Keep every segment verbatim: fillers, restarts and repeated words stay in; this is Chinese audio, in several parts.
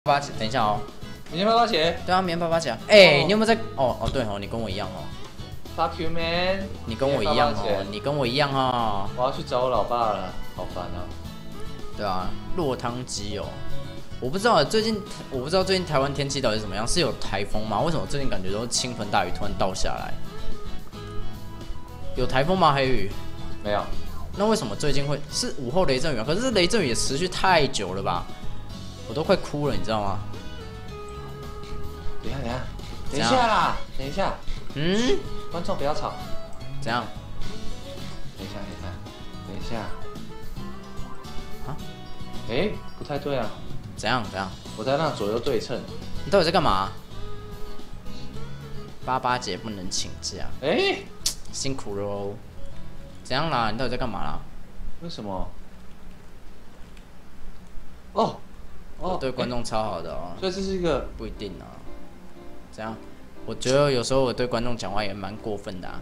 八姐，等一下哦。 明天八八节？ 对啊，明天八八节啊。哎、欸，你有没有在？哦哦，对哦，你跟我一样哦。 Fuck you man！ 你跟我一样哦，你跟我一样哦。 我要去找我老爸了，好烦哦。 对啊，落汤鸡哦。我不知道最近，我不知道最近台湾天气到底是怎么样，是有台风吗？为什么最近感觉都是倾盆大雨突然倒下来？有台风吗？黑雨？ 没有。 那为什么最近会是午后雷阵雨啊？可是雷阵雨也持续太久了吧？我都快哭了，你知道吗？ 等一下，等一下，等一下啦，等一下。 嗯， 观众不要吵。 怎样？ 等一下，等一下，等一下。 啊？ 哎、欸，不太对啊。 怎样？怎样？ 我在让左右对称。 你到底在干嘛？八八节不能请假。 哎、欸， 辛苦了哦。怎样啦？你到底在干嘛啦？ 为什么？哦。 我对观众超好的哦， 所以这是一个不一定啊。怎样？我觉得有时候我对观众讲话也蛮过分的啊，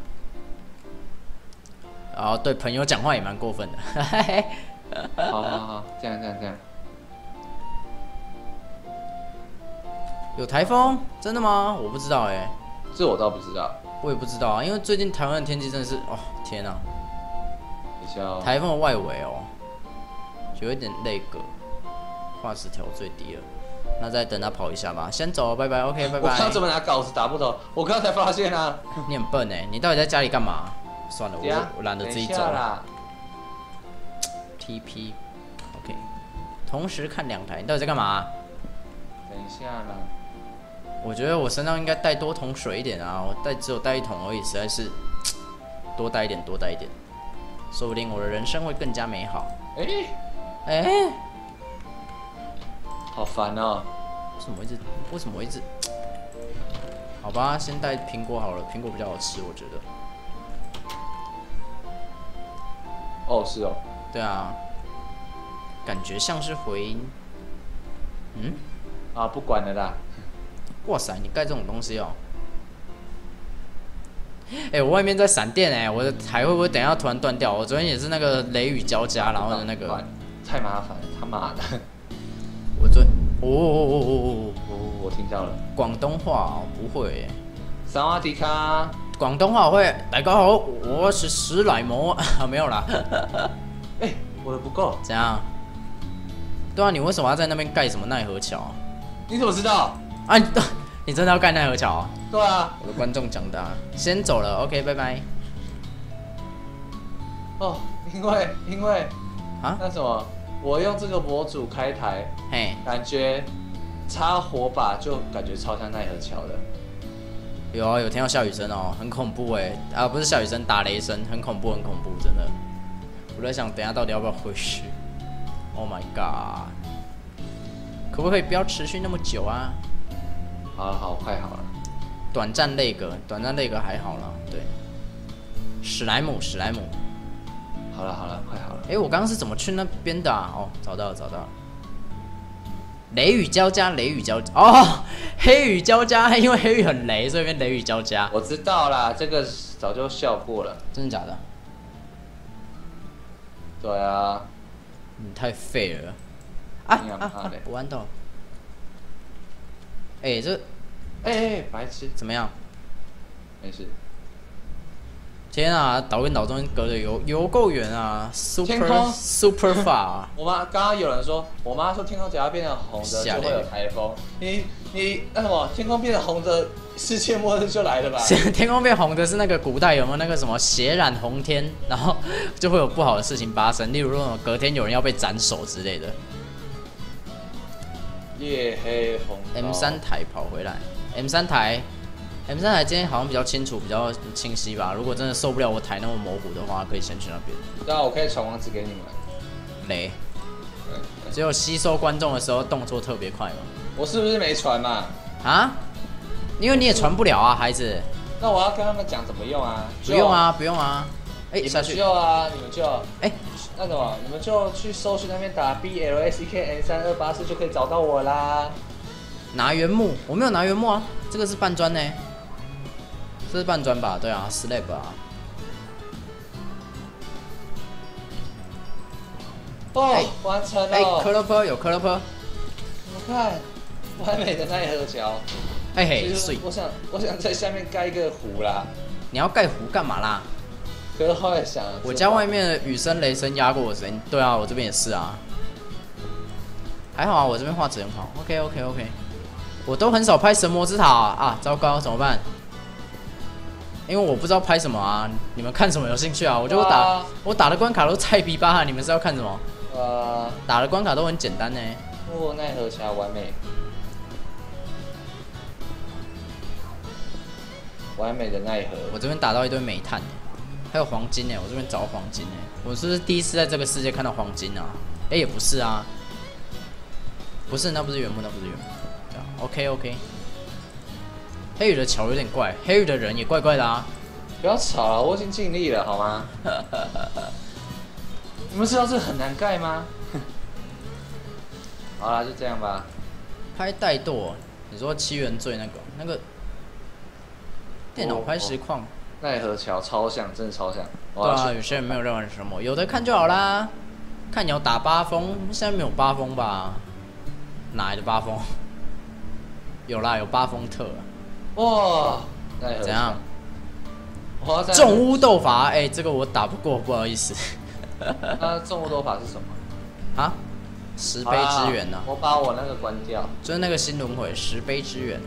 然后对朋友讲话也蛮过分的。 好好好，这样这样这样。 有台风？真的吗？我不知道哎、欸。 这我倒不知道。 我也不知道啊，因为最近台湾的天气真的是，哦天啊！ 等一下哦。 台风的外围哦，有一点累个。画质调最低了，那再等他跑一下吧。先走，拜拜 ，OK， 拜拜。 我刚怎么拿稿子打不懂？我刚才发现啊。 你很笨哎，你到底在家里干嘛？算了，我我懒得自己走了。T P，OK， 同时看两台，你到底在干嘛？ 等一下啦。 我觉得我身上应该带多桶水一点啊，我带只有带一桶而已，实在是多带一点，多带一点，说不定我的人生会更加美好。 哎、欸、 哎。欸好烦哦！ 为什么我一直？为什么我一直？好吧，先带苹果好了，苹果比较好吃，我觉得。 哦，是哦。 对啊，感觉像是回音。嗯？ 啊，不管了啦。 哇塞，你盖这种东西哦！哎、欸，我外面在闪电哎、欸，我的台会不会等一下突然断掉？我昨天也是那个雷雨交加，然后的那个。 太麻烦了，他妈的！ 我最哦哦哦哦哦哦，我听到了。 广东话哦，不会耶。 萨瓦迪卡。 广东话我会。大家好，我是史莱姆啊，没有啦。 哎、欸，我的不够。 怎样？对啊，你为什么要在那边盖什么奈何桥？ 你怎么知道？ 啊，你你真的要盖奈何桥啊？ 对啊。 我的观众讲的、啊。先走了 ，OK， 拜拜。 哦，因为因为啊， 那什么。我用这个模组开台， 嘿， 感觉插火把就感觉超像奈何桥的。 有啊，有听到下雨声哦，很恐怖哎，啊不是下雨声，打雷声，很恐怖，很恐怖，真的。我在想，等一下到底要不要回去 ？Oh my god， 可不可以不要持续那么久啊？ 好了，好，快好了。 短暂那个，短暂那个还好啦，对。史莱姆，史莱姆。 好了好了，快好了。 哎、欸，我刚刚是怎么去那边的啊？哦，找到了，找到了。雷雨交加，雷雨交加。哦，黑雨交加，因为黑雨很雷，所以变雷雨交加。 我知道啦，这个早就笑过了。 真的假的？ 对啊。 你太废了。啊啊啊！我按到了。哎、欸，这， 哎、欸、哎、欸，白痴。 怎么样？ 没事。 天啊，岛跟岛中间隔得有有够远啊 ！Super Super far。 我妈刚刚有人说，我妈说天空只要变成红的就会有台风。你你那什么，天空变成红的，世界末日就来了吧？ 天空变红的是那个古代有没有那个什么血染红天，然后就会有不好的事情发生，例如说隔天有人要被斩首之类的。 夜黑风高。 M 三台跑回来 ，M 三台。M 三台今天好像比较清楚，比较清晰吧。如果真的受不了我台那么模糊的话，可以先去那边。 对啊，我可以传网址给你们。 雷。只有吸收观众的时候动作特别快嘛。 我是不是没传嘛？ 啊？因为你也传不了啊，孩子。 那我要跟他们讲怎么用啊？ 不用啊，不用啊。哎、欸，下去。 就啊，你们就哎、欸， 那什么，你们就去搜寻那边打 B L A C K N 三二八四就可以找到我啦。 拿原木，我没有拿原木啊，这个是半砖呢。这是半砖吧？对啊 ，slab 啊。 哦，欸、完成了。 哎、欸，科勒坡有科勒坡。 你们看， 完美的奈何桥。 嘿嘿，所以我想我想在下面盖一个湖啦。 你要盖湖干嘛啦？ 可是后来想， 我家外面的雨声、雷声压过我声音。对啊，我这边也是啊。还好啊，我这边画质很好。OK OK OK。我都很少拍神魔之塔啊，啊糟糕，怎么办？因为我不知道拍什么啊，你们看什么有兴趣啊？我觉得我打我打的关卡都菜逼吧，你们是要看什么？ 呃， 打的关卡都很简单呢。 哦，奈何桥完美，完美的奈何。 我这边打到一堆煤炭，还有黄金呢。我这边找黄金呢。我是不是第一次在这个世界看到黄金啊？哎、欸，也不是啊，不是，那不是原木，那不是原木。对啊 ，OK OK。黑羽的桥有点怪，黑羽的人也怪怪的啊。 不要吵了，我已经尽力了，好吗？你们知道这很难盖吗？好啦，就这样吧。 拍带舵，你说七原罪那个那个电脑拍实况， 奈何桥超像，真的超像。 对啊，有些人没有认为是什么，有的看就好啦。看你要打八风，现在没有八风吧？哪来的八风？有啦，有八风特。 哇，奈何怎样？ 重屋斗法，哎、欸，这个我打不过，不好意思。 那重屋斗法是什么？ 啊？十杯之源呢、啊？ 我把我那个关掉。 就是那个新轮回十杯之源。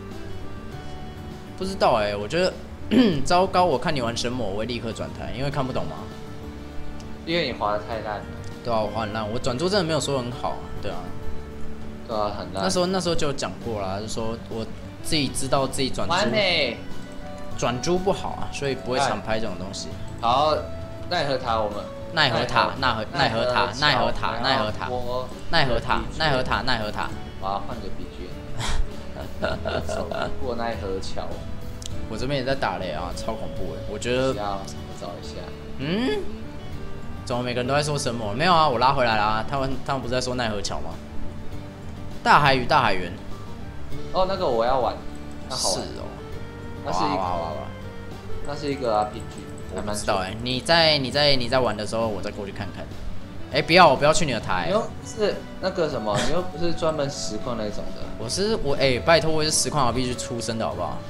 不知道哎、欸，我觉得糟糕。我看你玩神魔，我会立刻转台，因为看不懂嘛。 因为你滑得太烂了。 对啊，我滑很烂，我转珠真的没有说很好、啊。对啊。 对啊，很烂。 那时候那时候就有讲过啦，就说我自己知道自己转珠转珠不好啊，所以不会常拍这种东西。 好，奈何塔我们。 奈何塔，奈何奈何塔，奈何塔，奈何塔，奈何塔，奈何塔，奈何塔。 我要换个 B G M。走过奈何桥。 我这边也在打雷啊，超恐怖哎！我觉得。 我找一下。 嗯？怎么每个人都在说神魔？没有啊，我拉回来了啊。他们他们不是在说奈何桥吗？大海与大海猿。 哦，那个我要玩。那好玩。 是哦。 那是一个。 哇哇哇！ 那是一个 R P G。 我不知道哎、欸，你在你在你在玩的时候，我再过去看看。哎、欸，不要，我不要去你的台、欸。 你又不是那个什么，你又不是专门实况那种的。 我是我哎、欸，拜托，我也是实况 R P G 出身的好不好？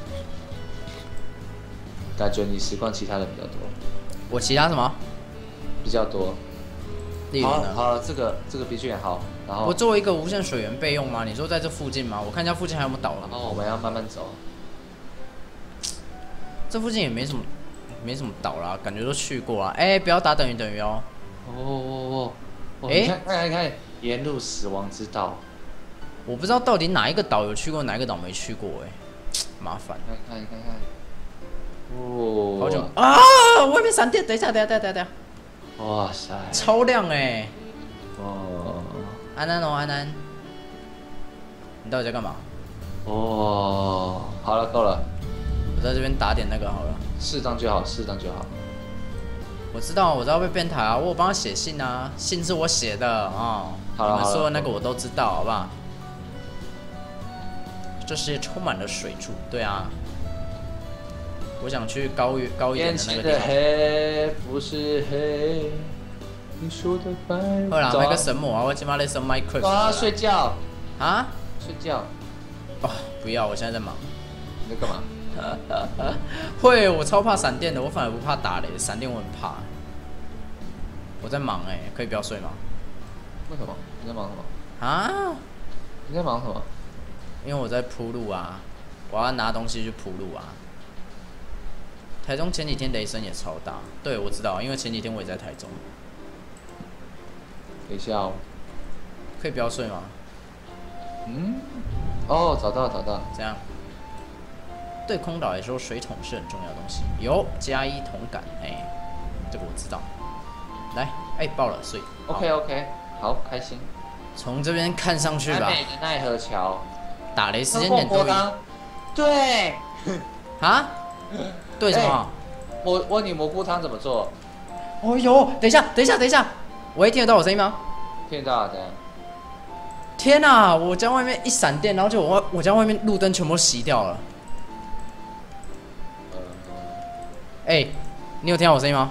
感觉你实况其他的比较多。 我其他什么？ 比较多。 例如呢？ 好了，这个这个 B G M 好。然后我作为一个无限水源备用吗？你说在这附近吗？我看一下附近还有没有岛了。 然后我们要慢慢走。 这附近也没什么。没什么岛啦，感觉都去过啊。哎、欸，不要打等于等于哦。 哦哦哦。哎、欸，看看看，沿路死亡之道。 我不知道到底哪一个岛有去过，哪一个岛没去过、欸，哎，麻烦。 看看看看。哦。 好久啊！外面闪电，等一下，等一下，等一下，等一下。哇塞。 超亮哎、欸。 哦。 安安哦，安安。你到底在干嘛？ 哦，好了，够了。 我在这边打点那个好了。 适当就好，适当就好。 我知道，我知道被变态啊！我有帮他写信啊，信是我写的啊。哦、你们说的那个我都知道，好不好？这世界充满了水柱，对啊。我想去高一高一点的那个地方。 黑不是黑，你说的白。 好啦，那个神魔啊，我今晚在上 Minecraft。 啊，睡觉。 啊？ 睡觉。 哦，不要，我现在在忙。 你在干嘛？ 会，我超怕闪电的，我反而不怕打雷，闪电我很怕。我在忙哎、欸，可以不要睡吗？ 为什么？你在忙什么？ 啊？ 你在忙什么？ 因为我在铺路啊，我要拿东西去铺路啊。台中前几天雷声也超大，对我知道，因为前几天我也在台中。 等一下哦。 可以不要睡吗？ 嗯。哦，找到了，找到了。 怎样？对空岛来说，水桶是很重要的东西。有加一同感，哎、欸，这个我知道。来，哎、欸，爆了，睡。 OK OK， 好开心。 从这边看上去吧。 完美的奈何桥。 打雷时间点都一。 对。 啊？对什么？欸、 我问你蘑菇汤怎么做？ 哦呦，等一下，等一下，等一下，喂，听得到我声音吗？ 听得到，怎样？ 天哪、啊！我家外面一闪电，然后就我我家外面路灯全部熄掉了。哎、欸，你有听到我声音吗？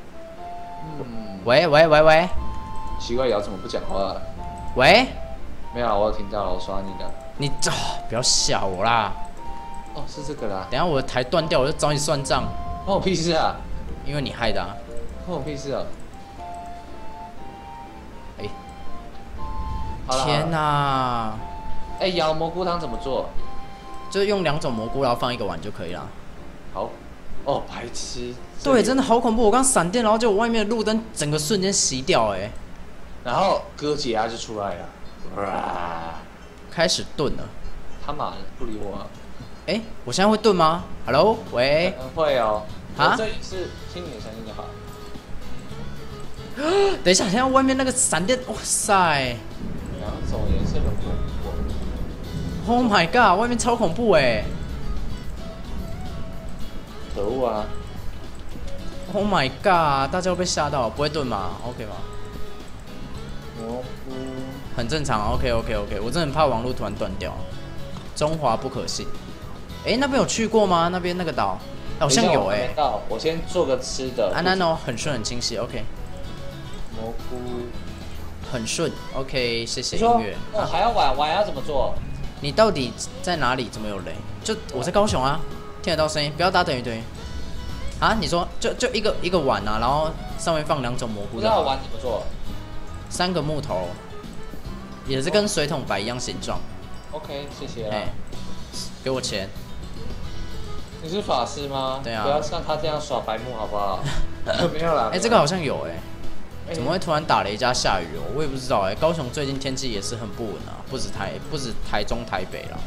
嗯。 喂喂喂喂。 奇怪，瑶怎么不讲话、啊？ 喂。 没有，我有听到了，我刷你的。 你这、哦、不要吓我啦！ 哦，是这个啦。 等一下我的台断掉，我就找你算账。 关我屁事啊！ 因为你害的、啊。 关我屁事啊！ 哎、欸，天哪、啊！ 哎、欸，咬蘑菇汤怎么做？ 就是用两种蘑菇，然后放一个碗就可以了。 好。哦，白痴。 对，真的好恐怖！我刚闪电，然后就外面的路灯整个瞬间熄掉、欸，哎。 然后哥吉拉就出来了，哇！ 开始炖了。 他妈的，不理我、啊。 哎、欸，我现在会炖吗 ？Hello， 喂。 嗯，会哦。 啊？ 这里是听你的声音就好。 等一下，现在外面那个闪电，哇塞！ 两种颜色的蘑菇。 Oh my god！ 外面超恐怖哎！ 可恶啊 ！Oh my god！ 大家会被吓到，不会炖吗 ？OK 吗？ 蘑菇。 很正常 ，OK OK OK。我真的很怕网络突然断掉。中华不可信。哎、欸，那边有去过吗？那边那个岛好像有哎、 欸。我先做个吃的。 安安哦，很顺很清晰 ，OK。 蘑菇。 很顺 ，OK， 谢谢音乐。 哦，还要碗，碗要怎么做？ 你到底在哪里？怎么有雷？就我在高雄啊，听得到声音，不要打等于等于。啊，你说就就一个一个碗啊，然后上面放两种蘑菇。 不知道碗怎么做？ 三个木头，也是跟水桶摆一样形状。 OK， 谢谢啦。 哎、欸，给我钱。 你是法师吗？ 对啊。 不要像他这样耍白目好不好？没有啦。 哎、欸，这个好像有哎、欸，怎么会突然打雷加下雨哦？我也不知道哎、欸。高雄最近天气也是很不稳啊，不止台不止台中台北啦。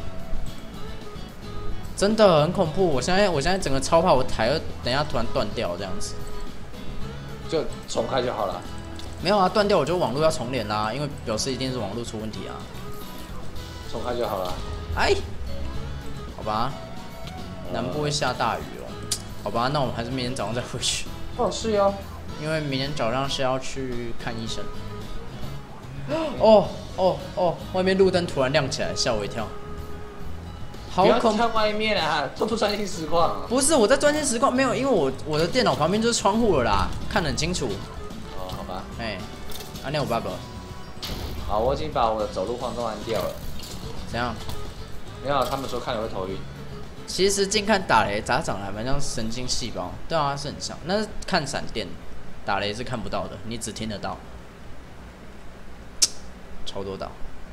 真的很恐怖，我现在我现在整个超怕我台等一下突然断掉这样子。 就重开就好了。 没有啊，断掉我就网络要重连啦，因为表示一定是网络出问题啊。 重开就好了。 哎，好吧，南部会下大雨哦。好吧，那我们还是明天早上再回去。 哦，是哦。 因为明天早上是要去看医生。哦哦哦！外面路灯突然亮起来，吓我一跳。好恐怖！ 看外面啊，做出专心实况啊。 不是我在专心实况，没有，因为我我的电脑旁边就是窗户了啦，看得很清楚。 哦，好吧。 哎，啊，那我爸爸。 好，我已经把我的走路晃动按掉了。 怎样？ 没有，他们说看了会头晕。 其实近看打雷，咋长得还蛮像神经细胞。对啊，是很像。那是看闪电，打雷是看不到的，你只听得到。超多岛。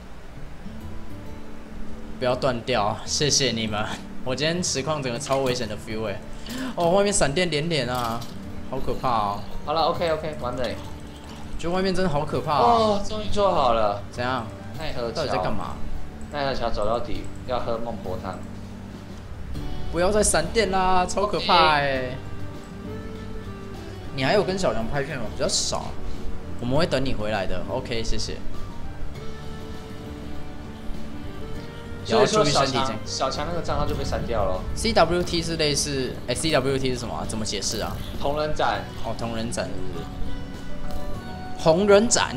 不要断掉，谢谢你们。我今天实况整个超危险的 feel 哎、欸，哦，外面闪电连连啊，好可怕哦。 好了 ，OK OK， 完美。 觉得外面真的好可怕哦。哦，终于做好了。 怎样？ 奈何桥到底在干嘛？ 奈何桥走到底，要喝孟婆汤。 不要再闪电啦，超可怕哎、欸。你还有跟小强拍片吗？比较少。我们会等你回来的 ，OK， 谢谢。 所以说小强小强那个账号就被删掉了。 C W T 是类似，哎、欸、，C W T 是什么、啊？怎么解释啊？ 同人展。 哦，同人展是不是？红人展。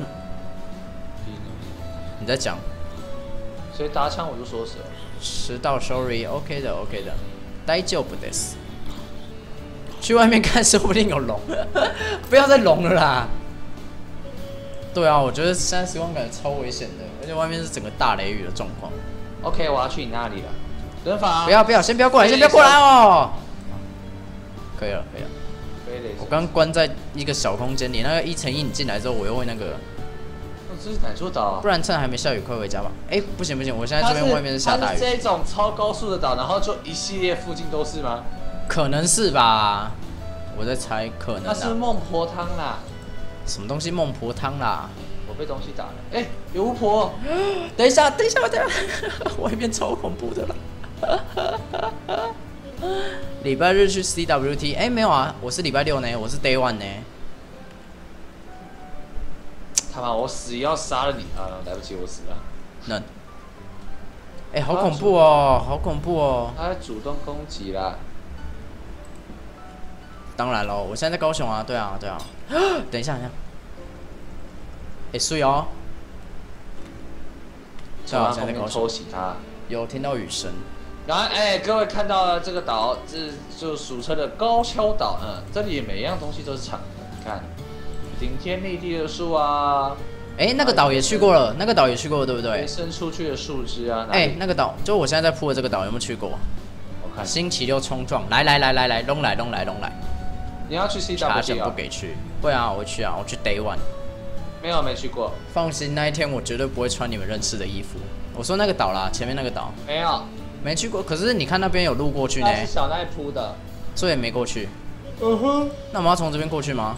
你在讲？ 所以打枪我就说死了。 迟到 ，sorry，OK、okay、的 ，OK 的，大丈夫です。去外面看，说不定有龙。不要再龙了啦。对啊，我觉得现在时光感超危险的，而且外面是整个大雷雨的状况。 OK， 我要去你那里了。人法。 不要不要，先不要过来，先不要过来哦。可以了，可以了。我刚关在一个小空间里，那个一乘一，你进来之后，我又会那个。 哦，这是哪座岛啊？ 不然趁还没下雨，快回家吧。哎、欸，不行不行，我现在这边外面是下大雨。 它是这种超高速的岛，然后就一系列附近都是吗？ 可能是吧，我在猜，可能、啊。 那是孟婆汤啦。 什么东西孟婆汤啦？ 我被东西打了。哎、欸，有巫婆！ 等一下，等一下，等一下，外面超恐怖的了。礼拜日去 C W T， 哎、欸，没有啊，我是礼拜六呢，我是 Day One 呢。 他妈，我死也要杀了你啊！来不及，我死了。 能。哎、欸，好恐怖哦，好恐怖哦。 他主动攻击啦。 当然喽，我现在在高雄啊，对啊，对啊。等一下，等一下。哎、欸，水哦。 对啊，现在在高雄。偷袭他。 有听到雨声。 然后，哎、欸，各位看到了这个岛，这就俗称的高跷岛。嗯，这里每一样东西都是长的，你看，顶天立地的树啊， 哎、欸，那个岛也去过了，那个岛也去过了，对不对？ 伸出去的树枝啊。 哎、欸，那个岛，就我现在在铺的这个岛，有没有去过？ 我看。 星期六冲撞，来来来来来，拢来拢来拢来。 你要去 C W 查证不给去。会啊，我会去啊，我去 Day One。 没有，没去过。 放心，那一天我绝对不会穿你们认识的衣服。我说那个岛啦，前面那个岛。 没有。没去过，可是你看那边有路过去呢。 是小奈铺的， 所以没过去。 嗯哼。 那我们要从这边过去吗？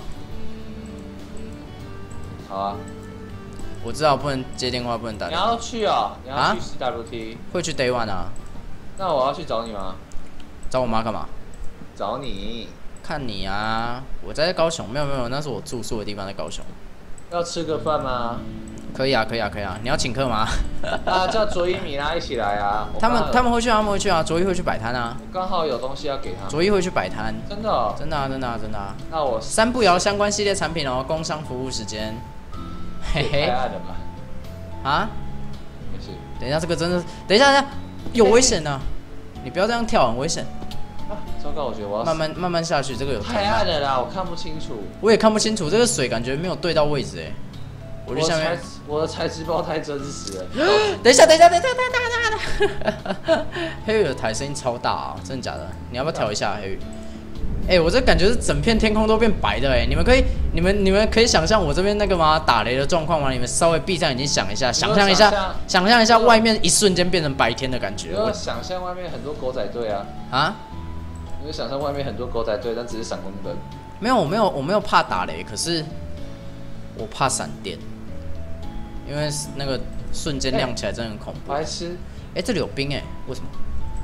好啊。 我知道不能接电话，不能打电话。 你要去哦，你要去 C W T。 会去 Day One 啊。 那我要去找你吗？ 找我妈干嘛？ 找你。 看你啊！我在高雄，没有没有，那是我住宿的地方，在高雄。 要吃个饭吗？ 可以啊，可以啊，可以啊！你要请客吗？ 啊，叫卓一米拉一起来啊！ 他们他们会去啊，他们会去啊，卓一会去摆摊啊。 刚好有东西要给他。卓一会去摆摊。 真的、哦？ 真的啊，真的啊，真的啊！ 那我三步摇相关系列产品哦，工商服务时间。 嘿嘿。太暗了吧？ 啊？ 没事。 等一下，这个真的，等一下，等一下，有危险呢！你不要这样跳，很危险。 啊，糟糕，我觉得我要慢慢慢慢下去，这个有太暗了啦，我看不清楚。 我也看不清楚，这个水感觉没有对到位置哎。我就下面， 我的材质包太真实了。 等一下，等一下，等一下，等一下，等一下！黑羽的台声音超大啊，真的假的？你要不要调一下黑羽？哎、欸，我这感觉是整片天空都变白的哎！你们可以，你们你们可以想象我这边那个吗？打雷的状况吗？你们稍微闭上眼睛想一下，想象一下，想象一下外面一瞬间变成白天的感觉。 我想象外面很多狗仔队啊！啊？你会想象外面很多狗仔队，但只是闪光灯。 没有，我没有，我没有怕打雷，可是我怕闪电，因为那个瞬间亮起来真的很恐怖。 白痴！ 哎、欸，这里有冰哎、欸，为什么？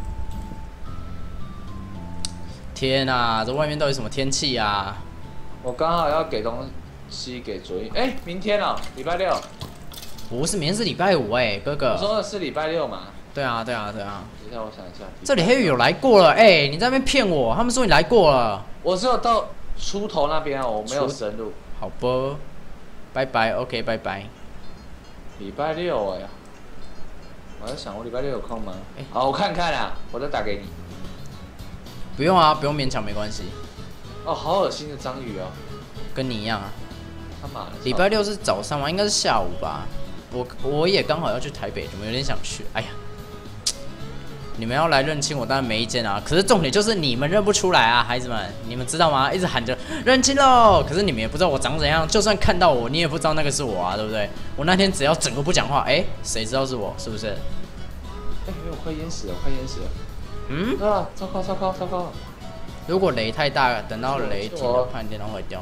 天啊，这外面到底什么天气啊？ 我刚好要给东西给卓一。哎、欸，明天哦，礼拜六。 不是，明天是礼拜五哎、欸，哥哥。 我说的是礼拜六嘛？ 对啊，对啊，对啊。 等一下，我想一下。 这里黑羽有来过了，哎、欸，你在那边骗我，他们说你来过了。 我只有到出头那边哦，我没有深入。 好吧，拜拜 ，OK， 拜拜。 礼拜六哎、欸，我在想我礼拜六有空吗？欸、好，我看看啊，我再打给你。 不用啊，不用勉强，没关系。 哦，好恶心的章鱼哦， 跟你一样啊。 他妈的！ 礼拜六是早上吗？应该是下午吧。我我也刚好要去台北，怎么有点想去？哎呀，你们要来认亲，我当然没意见啊。可是重点就是你们认不出来啊，孩子们，你们知道吗？一直喊着认亲喽，可是你们也不知道我长怎样。就算看到我，你也不知道那个是我啊，对不对？我那天只要整个不讲话，哎、欸，谁知道是我？是不是？哎、 欸，我快淹死了，我快淹死了。嗯啊，糟糕糟糕糟糕！ 如果雷太大，等到雷停了，怕你电脑坏掉。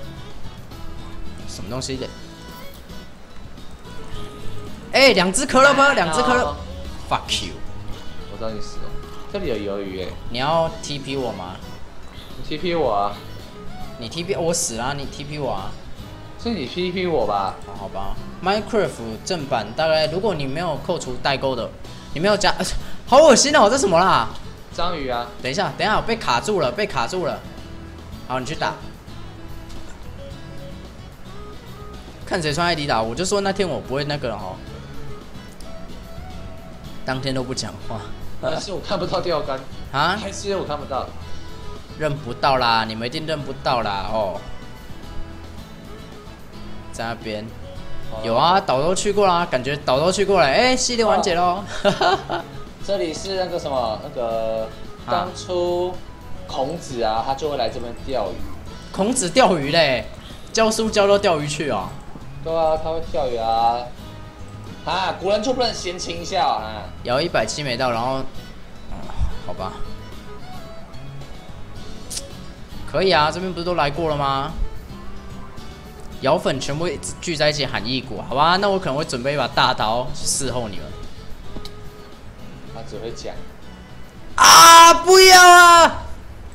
什么东西的？哎、欸，两只可乐吗？两只可乐 ，fuck you！ 我知道你死了。这里有鱿鱼哎。你要 T P 我吗？ 你 T P 我啊。 你 T P 我死了、啊，你 T P 我啊。 是你 T P 我吧？ 哦，好吧。Minecraft 正版大概，如果你没有扣除代购的，你没有加，呃、好恶心哦！这什么啦？ 章鱼啊！ 等一下，等一下，我被卡住了，被卡住了。好，你去打。看谁穿艾迪达，我就说那天我不会那个了哦。当天都不讲话。 还是我看不到钓竿啊？ 还是我看不到？ 认不到啦，你们一定认不到啦哦。在那边。有啊，岛都去过啦，感觉岛都去过了。哎、欸，系列完结喽。 这里是那个什么，那个当初孔子啊，他就会来这边钓鱼。 孔子钓鱼嘞，教书教到钓鱼去哦。 对啊，他会钓鱼啊。啊，古人就不能闲情一下啊？ 摇一百七没到，然后，嗯，好吧，可以啊，这边不是都来过了吗？摇粉全部聚在一起喊一股，好吧？那我可能会准备一把大刀去伺候你们。 他只会讲啊，不要啊！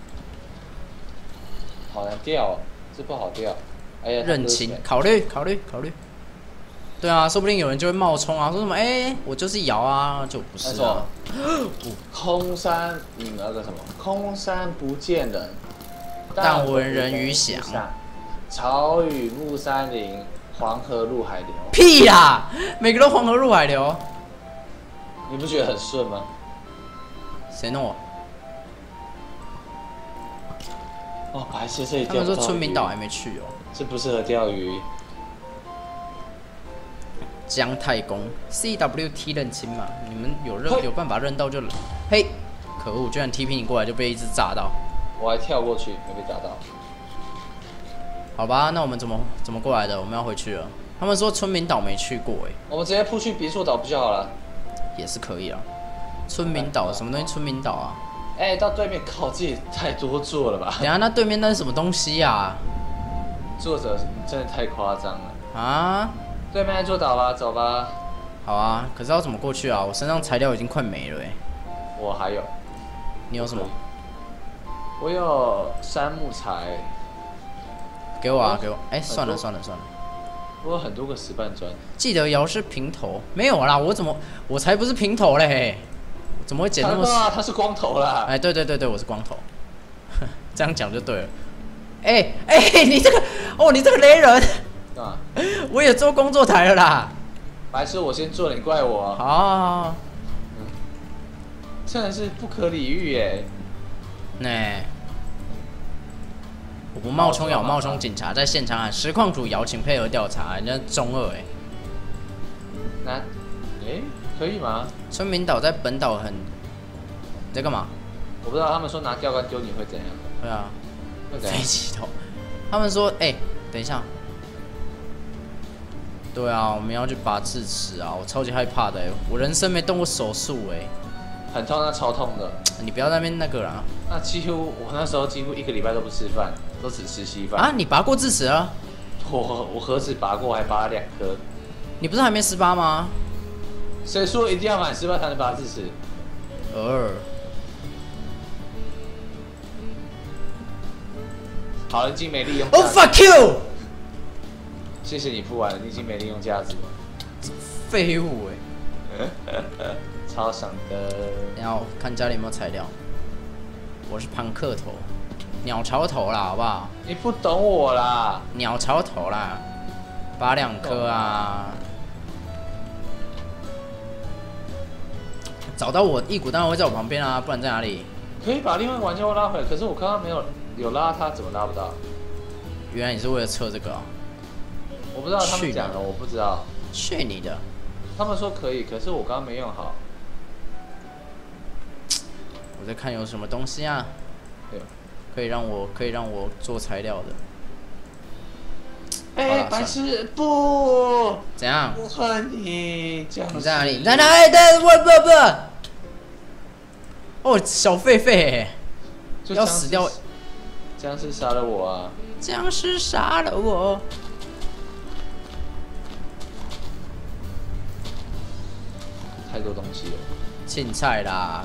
好难钓哦，这不好钓。哎呀， 认清，考虑考虑考虑。对啊，说不定有人就会冒充啊，说什么哎、欸，我就是摇啊，就不是啊。 空山，你那个什么？空山不见人， 但闻人语响。 草与木山林，黄河入海流。 屁呀！每个都黄河入海流。 你不觉得很顺吗？ 谁弄我？ 哦，白痴，这里他们说村民岛还没去哦， 这不适合钓鱼。 姜太公 C W T 认亲嘛？你们有认有办法认到就嘿，可恶！居然 T P 你过来就被一只炸到， 我还跳过去没被炸到。 好吧，那我们怎么怎么过来的？我们要回去了。他们说村民岛没去过哎， 我们直接扑去别墅岛不就好了？ 也是可以啊。村民岛什么东西？村民岛啊？ 哎、欸，到对面靠，这也太多座了吧？ 等一下那对面那是什么东西啊？ 作者真的太夸张了啊！ 对面那座岛吧，走吧。 好啊，可是要怎么过去啊？我身上材料已经快没了哎。 我还有。 你有什么？ 我有杉木材。 给我啊，给我！哎、欸，算了算了算了。 我有很多个石板砖。 记得摇是平头，没有啦，我怎么我才不是平头嘞？怎么会剪那么？ 啊，他是光头啦。 哎，对对对对，我是光头，这样讲就对了。哎哎，你这个哦，你这个雷人。 干嘛？ 我也做工作台了啦。 白痴，我先做，你怪我。 好好好好。 嗯。真的是不可理喻耶。 呢。我冒充咬冒充警察在现场喊实况组摇，请配合调查。人家中二哎。 那，哎，可以吗？ 村民岛在本岛很，你在干嘛？ 我不知道，他们说拿钓竿丢你会怎样？ 对啊， 会怎样？ 飞机头。他们说，哎、欸，等一下。对啊，我们要去拔智齿啊！我超级害怕的、欸，我人生没动过手术哎。 很痛，那超痛的。 你不要在那边那个啦。 那几乎我那时候几乎一个礼拜都不吃饭，都只吃稀饭。 啊，你拔过智齿啊？ 我我何止拔过，还拔了两颗。 你不是还没十八吗？ 谁说一定要满十八才能拔智齿？ 呃。 好了，已经没利用。 Oh fuck you！ 谢谢你付完了，你已经没利用价值了。 废物哎、 欸！超爽的。 然后看家里有没有材料。我是庞克头，鸟巢头啦，好不好？ 你不懂我啦。 鸟巢头啦，拔两颗啊。找到我一股当然会在我旁边啊，不然在哪里？ 可以把另外一个玩家拉回来，可是我刚刚没有有拉他，怎么拉不到？ 原来你是为了测这个啊？ 我不知道他们讲的，我不知道。 去你的！ 他们说可以，可是我刚刚没用好。 我在看有什么东西啊？ 对， 可以让我可以让我做材料的。 哎、欸，白痴不？ 怎样？ 我恨你！这样你在哪里？你在哪里？对，不不不。哦，小狒狒，要死掉！ 僵尸杀了我啊！ 僵尸杀了我！ 太多东西了。 青菜啦。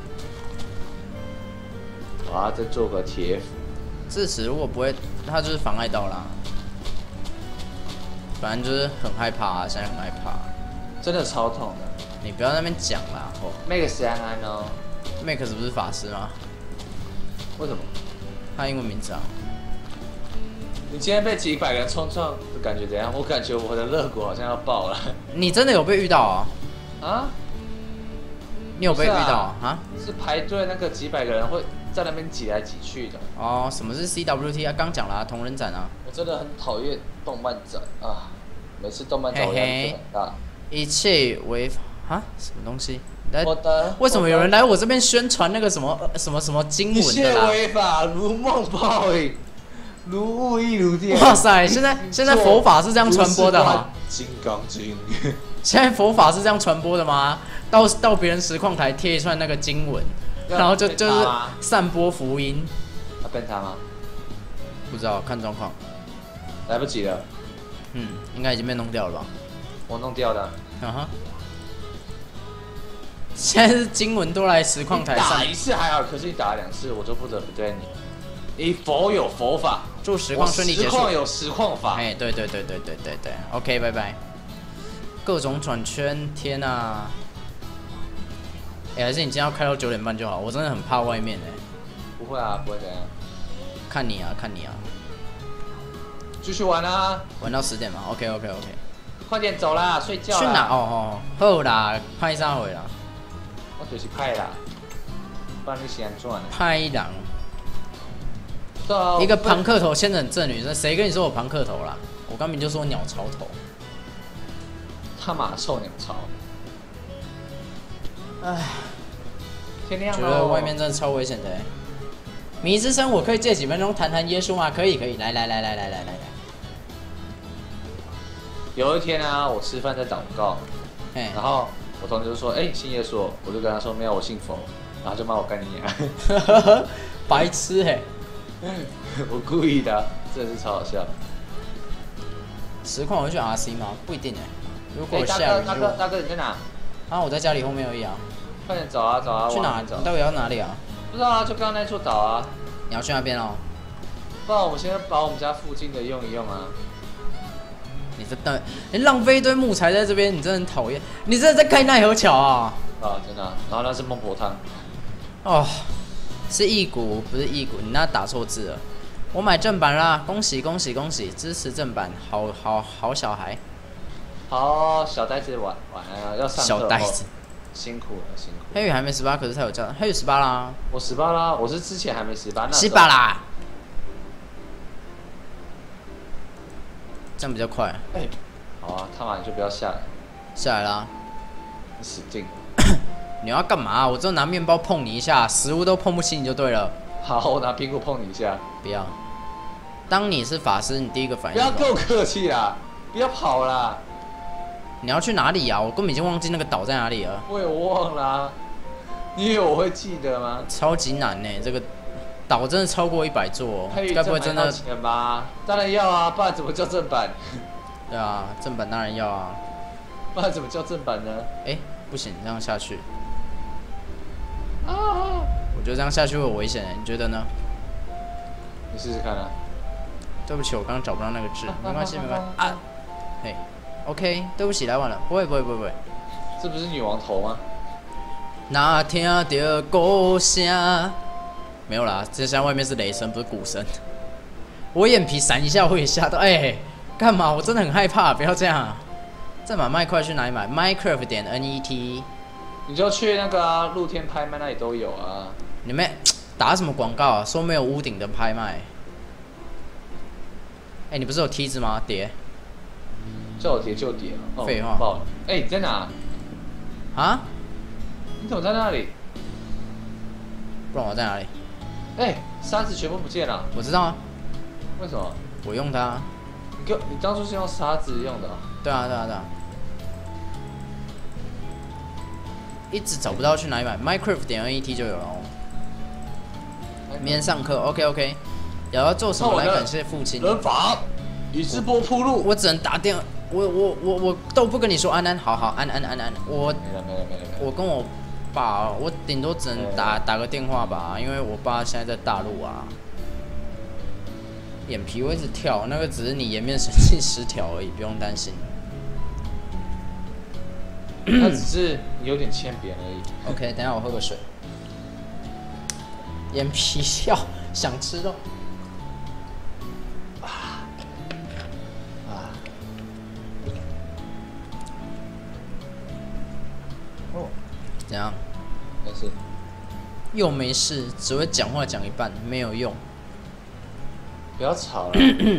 我要再做个铁斧。 智齿如果不会，它就是妨碍到啦。反正就是很害怕啊，现在很害怕。 真的超痛的。 你不要在那边讲啦，吼。 Max 安安哦。 Max 不是法师吗？ 为什么？ 他英文名字啊。 你今天被几百个人冲撞的感觉怎样？我感觉我的肋骨好像要爆了。 你真的有被遇到啊？ 啊？ 你有被遇到啊？ 是排队那个几百个人会在那边挤来挤去的。 哦，什么是 C W T 啊？刚讲了啊，同人展啊。 我真的很讨厌动漫展啊！每次动漫展我压力就很大。 一切违法啊？什么东西？ 我的为什么有人来我这边宣传那个什么什么什么经文的啦？ 一切违法，如梦泡影，如雾亦如电。 哇塞！现在现在佛法是这样传播的哈？ 金刚经。 现在佛法是这样传播的吗？到到别人实况台贴一串那个经文，然后就就是散播福音。 要变他吗？ 不知道，看状况。 来不及了。 嗯，应该已经被弄掉了吧？ 我弄掉的。 嗯哼。现在是经文都来实况台上。 打一次还好，可是你打了两次，我就不得不对你。你佛有佛法， 祝实况顺利结束。 实况有实况法。 哎，对对对对对对对 ，OK， 拜拜。各种转圈，天啊！哎、欸，还是你今天要开到九点半就好，我真的很怕外面哎、欸。 不会啊，不会怎样。 看你啊，看你啊。 继续玩啊！ 玩到十点嘛 ，OK OK OK。 快点走啦，睡觉啦。 去哪？哦哦，好啦，派上回啦。 我就是派啦，不然你是安怎呢？ 派人。一个庞克头牵着很正女生，谁跟你说我庞克头啦？我刚明就说鸟巢头。 他妈臭鸟巢。 唉， 天亮了。 觉得外面真的超危险的。迷之声，我可以借几分钟谈谈耶稣吗？可以，可以，来来来来来来来来。 有一天啊，我吃饭在祷告，然后我同学就说：“哎、欸，信耶稣。”我就跟他说：“没有，我信佛。”然后就骂我干你娘， 白痴哎、 欸！我故意的、啊，真的是超好笑。 实况我会去 R C 吗？不一定哎、欸。如果下雨、欸，大哥，大哥，大哥，你在哪？ 啊，我在家里后面而已啊。 快点走啊，走啊！ 去哪？ 走？ 到底要哪里啊？ 不知道啊，就刚刚那座岛啊。 你要去那边哦？ 不然我们先把我们家附近的用一用啊。 你这等，你浪费一堆木材在这边，你真的很讨厌。你真的在开奈何桥啊？ 啊，真的、啊。然后那是孟婆汤。 哦，是异骨，不是异骨，你那打错字了。我买正版啦，恭喜恭喜恭喜，支持正版，好好好小孩。 好，小呆子晚晚安啊，要上课。 小呆子， 辛苦了辛苦了。 黑羽还没十八，可是他有教，黑羽十八啦。 我十八啦，我是之前还没十八， 十八啦。这样比较快。 哎、欸，好啊，他妈你就不要下来。 下来啦。 你死定了。 你要干嘛？我只有拿面包碰你一下，食物都碰不起你就对了。 好，我拿苹果碰你一下。 不要。当你是法师，你第一个反应。 不要跟我客气啦，不要跑啦。 你要去哪里啊？我根本已经忘记那个岛在哪里了。 我也忘了、啊。你以为我会记得吗？ 超级难呢、欸，这个岛真的超过一百座，该不会真的？ 钱吗？当然要啊，不然怎么叫正版？ 对啊，正版当然要啊。 不然怎么叫正版呢？ 哎、欸，不行，这样下去。 啊！ 我觉得这样下去会有危险、欸，你觉得呢？ 你试试看啊。 对不起，我刚刚找不到那个字，没关系，没关系啊。嘿 ，OK， 对不起，来晚了，不会，不会，不会，不会。 这不是女王头吗？ 那听到鼓声，没有啦，这现在外面是雷声，不是鼓声。我眼皮闪一下，我也吓到，哎、欸，干嘛？我真的很害怕，不要这样。再买麦块去哪里买 ？Minecraft 点 N E T。 你就去那个啊，露天拍卖那里都有啊。 你们打什么广告啊？说没有屋顶的拍卖。哎、欸，你不是有梯子吗？叠。 叫我叠就叠啊。 废、哦、话。 爆了。哎、欸，你在哪？ 啊？ 你怎么在那里？ 不然我在哪里？ 哎、欸，沙子全部不见了。 我知道啊。 为什么？ 我用它。 你给你当初是用沙子用的、啊？ 对啊，对啊，对啊。一直找不到去哪里买 ，Minecraft 点 N E T 就有了哦。明天上课 ，OK OK。也要做什么来感谢父亲？ 人法与直播铺路。 我只能打电，我我我我都不跟你说安安，好好安安安安。我没了没了没了没了。 我跟我爸，我顶多只能打打个电话吧，因为我爸现在在大陆啊。眼皮会一直跳，那个只是你颜面神经失调而已，不用担心。 那只是你有点欠扁而已。 OK， 等一下我喝个水。眼皮跳，想吃肉。啊啊！哦，怎样？ 没事。 又没事，只会讲话讲一半，没有用。 不要吵了。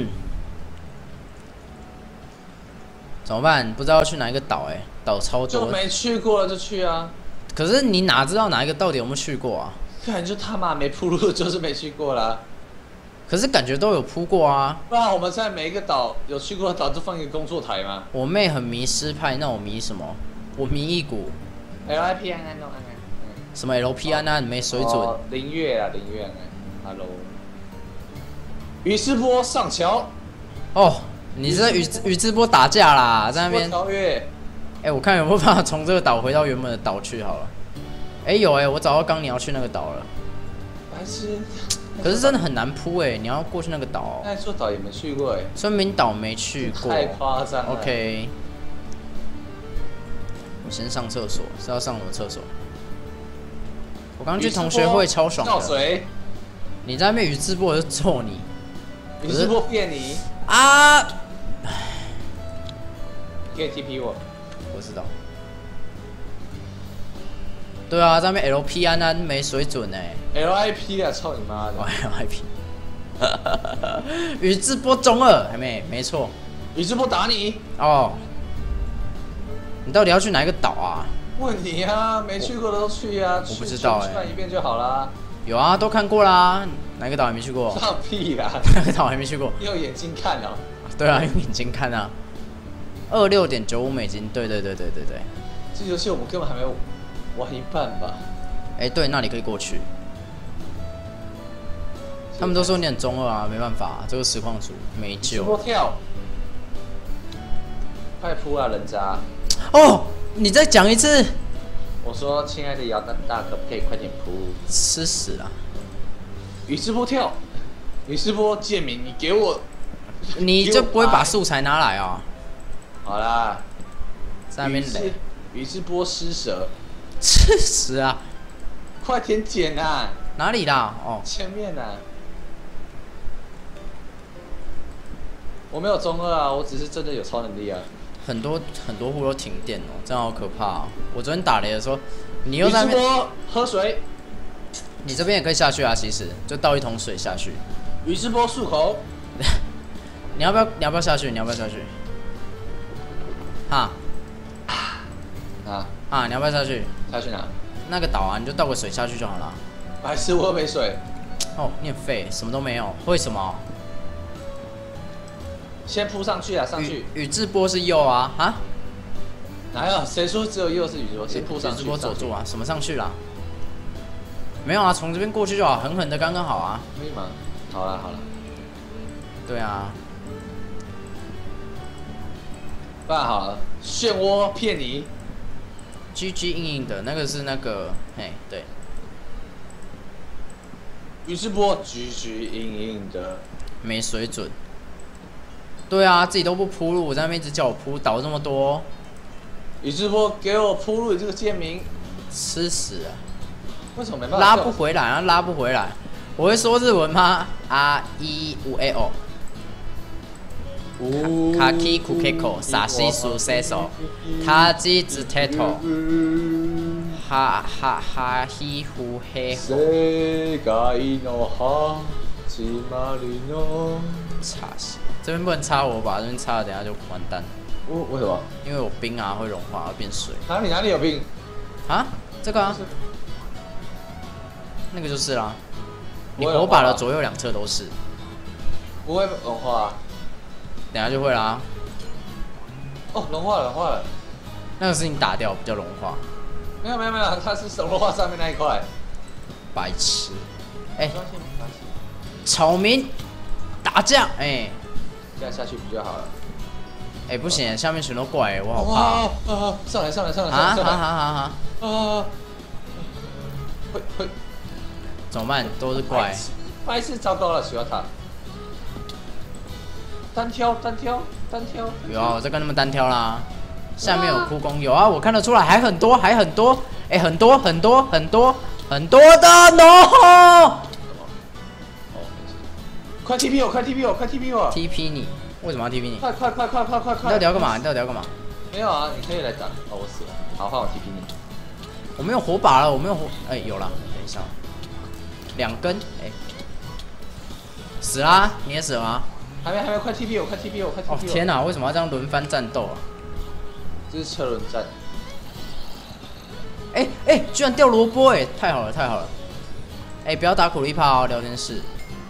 怎么办？不知道去哪一个岛？哎，岛超多。 就没去过了就去啊。 可是你哪知道哪一个到底有没有去过啊？ 看就他妈没铺路，就是没去过啦。 可是感觉都有铺过啊。 不然我们在每一个岛有去过的岛就放一个工作台吗？ 我妹很迷狮派，那我迷什么？我迷一股。 L I P 安安安安。 什么 L P 安安没水准？ 哦，林月啊，林月安安 ，Hello。宇智波上桥。 哦，你是宇宇智波打架啦，在那边。 超越。 哎、欸，我看有没有办法从这个岛回到原本的岛去好了。哎、欸，有哎、欸，我找到刚你要去那个岛了。 白痴。 可是真的很难铺哎、欸，你要过去那个岛。 那座岛也没去过哎、欸。 孙明岛没去过。 太夸张了。 OK。我先上厕所，是要上什么厕所？我刚去同学会超爽的。你在那边宇智波我就揍你。 宇智波骗你啊！ 可以 T P 我。 我知道。对啊，在那边 L P 安安没水准哎、 欸。L I P 啊，操你妈的 ！L I P。宇智波中二还没没错。 宇智波打你。 哦。 你到底要去哪一个岛啊？ 问你啊，没去过的都去啊。 我不知道哎、 去看一遍就好啦。 有啊，都看过啦。哪个岛还没去过？ 放屁啦！ 哪个岛还没去过？ 用眼睛看哦。 对啊，用眼睛看啊。二六点九五美金，对对对对对对。 这游戏我们根本还没玩一半吧？ 哎、欸，对，那里可以过去。他们都说你很中二啊，没办法、啊，这个实况组没救。 直播跳，快扑啊，人渣！ 哦，你再讲一次。 我说，亲爱的姚大大，可不可以快点扑？ 吃屎了！ 宇智波跳，宇智波剑明，你给我， 你就不会把素材拿来啊、 哦？好啦， 在那边垒。 宇智波失蛇， 吃屎啊！ 快点捡啊！ 哪里啦？哦， 前面啊。我没有中二啊，我只是真的有超能力啊。 很多很多户都停电哦，这样好可怕哦！我昨天打雷的时候，你又在那边喝水， 你这边也可以下去啊，其实就倒一桶水下去。 宇智波漱口， 你要不要？你要不要下去？你要不要下去？哈？ 啊啊！你要不要下去？ 下去哪？ 那个岛啊，你就倒个水下去就好了。 白痴，我又没水。 哦，你很废，什么都没有，为什么？ 先扑上去啊，上去。 宇智波是右啊，啊？ 哪有？谁说只有右是宇智波？先扑上去。 宇智波左座啊？什么上去啦？没有啊，从这边过去就好，狠狠的刚刚好啊。 可以吗？好了好了。 对啊。 办好了，漩涡骗你。 G G 硬硬的那个是那个，嘿，对。 宇智波 G G 硬硬的， 没水准。对啊，自己都不铺路，我在那边一直叫我铺，倒这么多。 宇智波给我铺路，你这个贱民， 吃屎啊！ 为什么没办法？ 拉不回来啊，拉不回来。我会说日文吗？啊一五 a o。卡基库 Kiko 萨西苏塞手，卡基子 Tato， 哈哈哈希呼嘿吼。插死！这边不能插我吧？这边插了，等下就完蛋。 为为什么？ 因为我冰啊会融化，会变水。 哪里哪里有冰？ 啊？这个啊？那个就是啦。你火把的左右两侧都是。 不会融化、啊。 等下就会啦。 哦，融化了，融化了。 那个是你打掉比较融化。 没有没有没有，它是融化上面那一块。 白痴。哎、欸。草民。打架，哎、欸， 这样下去比较好了。 哎、欸，不行，下面全都怪、欸，我好怕、 啊啊啊！上来，上来，上来， 啊！ 上来！ 啊啊啊啊！ 啊！会会， 怎么办？都是怪。 白痴，糟糕了，喜欢他。单挑，单挑，单挑。 有啊，我在跟他们单挑啦。下面有哭工，有啊，我看得出来，还很多，还很多，哎、欸，很多，很多，很多，很多的 no。 快 T P 我，快 T P 我，快 T P 我 ！T P 你？为什么要 T P 你？ 快快快快快快快！ 你到底要干嘛？你到底要干嘛？ 没有啊，你可以来打。哦，我死了。好，换我 T P 你。 我没有火把了，我没有火。哎、欸，有了，等一下。两根，哎、欸，死啦！你也死了吗？ 还没，还没，快 T P 我，快 T P 我，快 T P 我！ 哦天哪，为什么要这样轮番战斗啊？ 这是车轮战。 哎、欸、哎、欸，居然掉萝卜哎！太好了，太好了！哎、欸，不要打苦力怕哦，聊天室。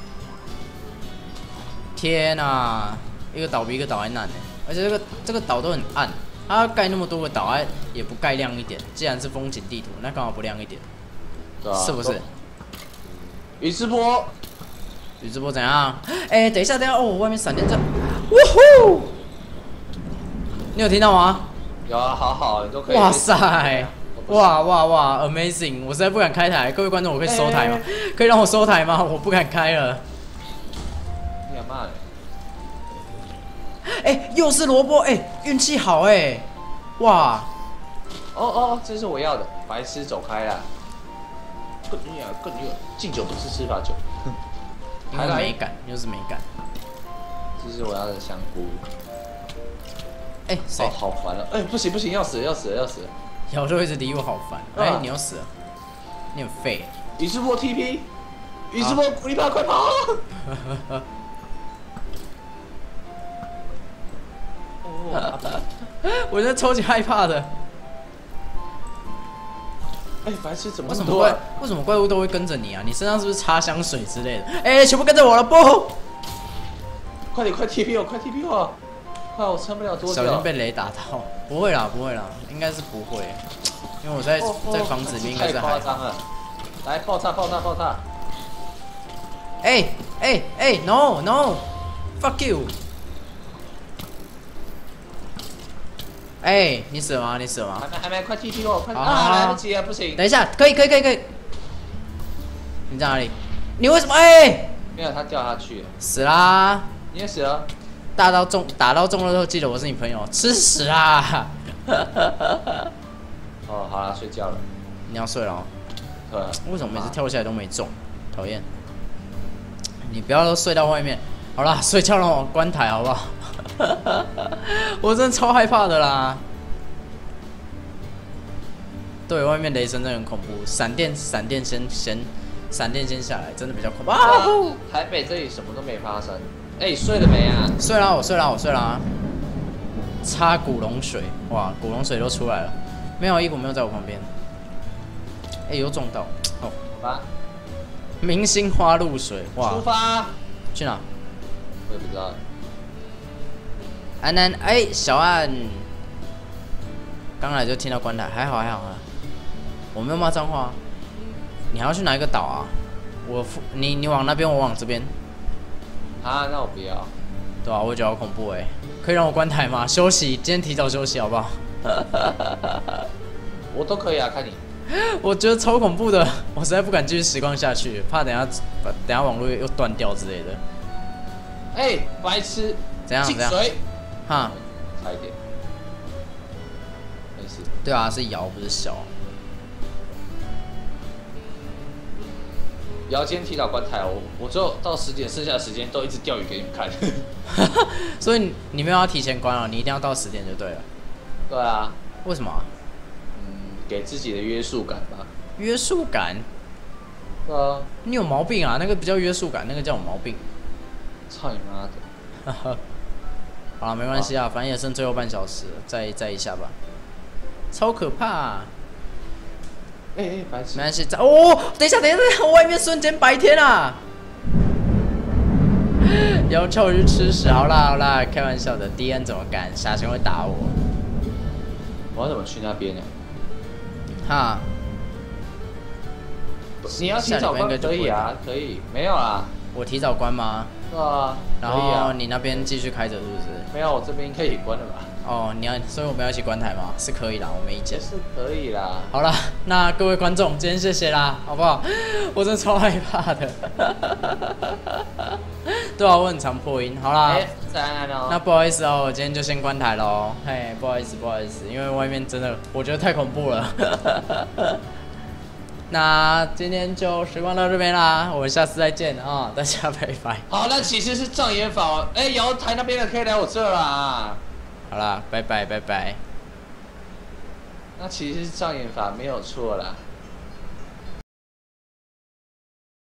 天啊，一个岛比一个岛还难呢，而且这个这个岛都很暗，它要盖那么多个岛，它也不盖亮一点。既然是风景地图，那干嘛不亮一点？ 对啊， 是不是？ 宇智波， 宇智波怎样？哎、欸，等一下，等一下，哦，外面闪电战，呜呼！你有听到吗？ 有啊，好好，你都可以。 哇塞！哇哇哇 ，amazing！ 我实在不敢开台，各位观众，我可以收台吗？欸、可以让我收台吗？我不敢开了。 骂嘞！ 哎、欸，又是萝卜！哎、欸，运气好哎、欸！哇！ 哦哦，这是我要的，白痴走开啦！更厉害，更厉害！敬酒不吃吃罚酒。 因为没感，又是没感。 这是我要的香菇。 哎、欸， 哦，好烦了！哎、欸，不行不行，要死了要死了要死了！ 小就一直离我好烦。哎、欸，你要死了，你很废。 宇智波 T P， 宇智波苦力怕快跑！ 我真的超级害怕的。 哎、欸，白痴怎么为什么怪为什么怪物都会跟着你啊？你身上是不是擦香水之类的？哎、欸，全部跟着我了，不！ 快点，快 T P 我，快 T P 我！快，我撑不了多久。 小心被雷打到。不会啦，不会啦，应该是不会，因为我在、哦哦、在房子里面应该是还好。 太夸张了！来，爆炸，爆炸，爆炸！ 哎哎哎 ，no no，fuck you！ 哎、欸，你死了吗？你死了吗？ 还没，还没，快 T P 我，快！啊，来不及了，不行。 等一下，可以，可以，可以，可以。你在哪里？你为什么？哎、欸， 没有，他掉下去了。 死啦！ 你也死了。 大到中，打到中了之后，记得我是你朋友，吃屎啦！ 哦，好了，睡觉了。 你要睡了、哦？ 对。 为什么每次跳下来都没中？讨厌！你不要都睡到外面。好啦，睡觉让我关台好不好？我真的超害怕的啦。对，外面雷声真的很恐怖，闪电闪电先先闪电先下来，真的比较恐怖。啊！ 台北这里什么都没发生。哎、欸，睡了没啊？ 睡啦，我睡啦，我睡啦。擦古龙水，哇，古龙水都出来了。没有，一股没有在我旁边。哎、欸，又撞到。哦， 好吧。 明星花露水，哇！ 出发。 去哪？ 我也不知道。 安安，哎、欸，小安，刚来就听到关台，还好还好啊。我没有骂脏话。你还要去哪一个岛啊？我你你往那边，我往这边。 啊，那我不要。 对啊，我觉得好恐怖哎、欸，可以让我关台吗？休息，今天提早休息好不好？ 我都可以啊，看你。 我觉得超恐怖的，我实在不敢继续时光下去，怕等下等下网络又断掉之类的。 哎、欸，白痴！ 怎样？ 进水。 哈， 差一点。没事。 对啊，是摇不是小。 姚今天提早关台哦，我只有到十点，剩下的时间都一直钓鱼给你们看。 所以你没有要提前关哦，你一定要到十点就对了。 对啊。 为什么、啊？ 嗯，给自己的约束感吧。 约束感？ 对啊。 你有毛病啊！那个不叫约束感，那个叫有毛病。 操你妈的！ 好了，没关系啊，反正也剩最后半小时了，再再一下吧。超可怕、啊！ 哎、欸、哎、欸，白痴！ 没关系，哦，等一下，等一下，等一下，外面瞬间白天啊！要求去吃屎！好啦好啦，开玩笑的。D N 怎么干？傻熊会打我。 我要怎么去那边呢？ 哈？ 你要提早关可以啊，可以。没有啦。 我提早关吗？ 对啊。 然后你那边继续开着是不是？ 没有，我这边可以关了吧？ 哦，你要，所以我们要一起关台吗？是可以啦，我没意见。 是可以啦。 好啦，那各位观众，今天谢谢啦，好不好？我真的超害怕的。对啊，我很常破音。好啦， 哎、欸， 那不好意思哦，我今天就先关台喽。嘿，不好意思，不好意思，因为外面真的我觉得太恐怖了。那今天就时光到这边啦，我们下次再见啊、哦，大家拜拜。 好，那其实是障眼法，哎、欸，瑶台那边的可以来我这啦。 好啦，拜拜拜拜。 那其实是障眼法没有错啦。